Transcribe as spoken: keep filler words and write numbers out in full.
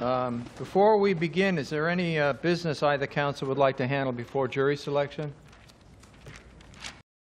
Um, Before we begin, is there any uh, business either council would like to handle before jury selection?